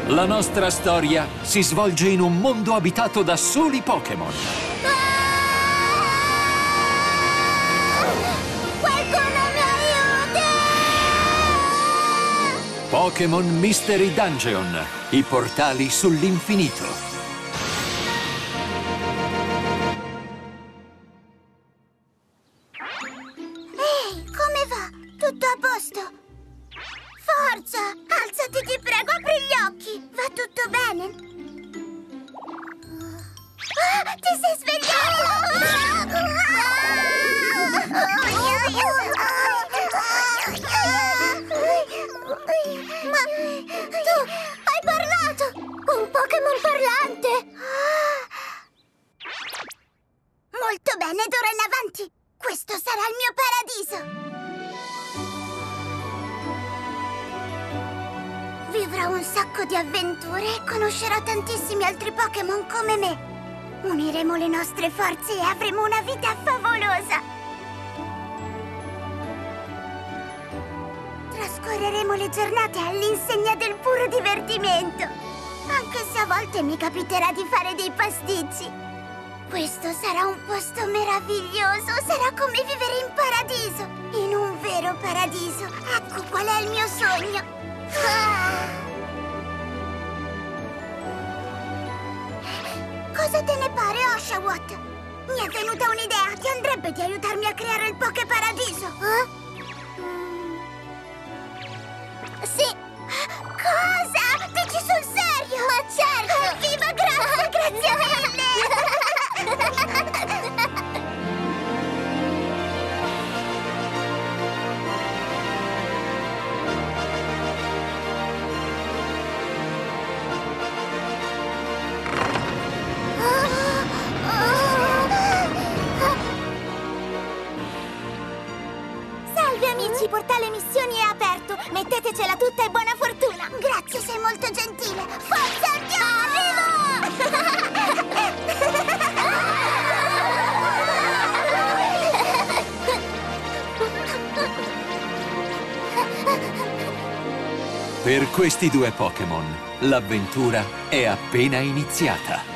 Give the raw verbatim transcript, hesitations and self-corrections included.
La nostra storia si svolge in un mondo abitato da soli Pokémon. Qualcuno mi aiuti! Pokémon Mystery Dungeon, i portali sull'infinito. Ehi, come va? Tutto a posto? Forza! Alzati, ti prego, apri gli occhi! Va tutto bene? Ah, ti sei svegliato! Ma tu hai parlato! Un Pokémon parlante! Molto bene, d'ora in avanti! Questo sarà il mio paradiso! Vivrò un sacco di avventure e conoscerò tantissimi altri Pokémon come me. Uniremo le nostre forze e avremo una vita favolosa. Trascorreremo le giornate all'insegna del puro divertimento. Anche se a volte mi capiterà di fare dei pasticci. Questo sarà un posto meraviglioso. Sarà come vivere in paradiso. In un vero paradiso. Ecco qual è il mio sogno. Ah! Cosa te ne pare, Oshawott? Mi è venuta un'idea. Ti andrebbe di aiutarmi a creare il Poké Paradiso? Eh? Mm. Sì. Cosa? Dici sul serio? Ma certo! Evviva, grazie, grazie mille! Salve amici, portale missioni è aperto. Mettetecela tutta e buona fortuna. Grazie, sei molto gentile. Forza, andiamo! Per questi due Pokémon, l'avventura è appena iniziata.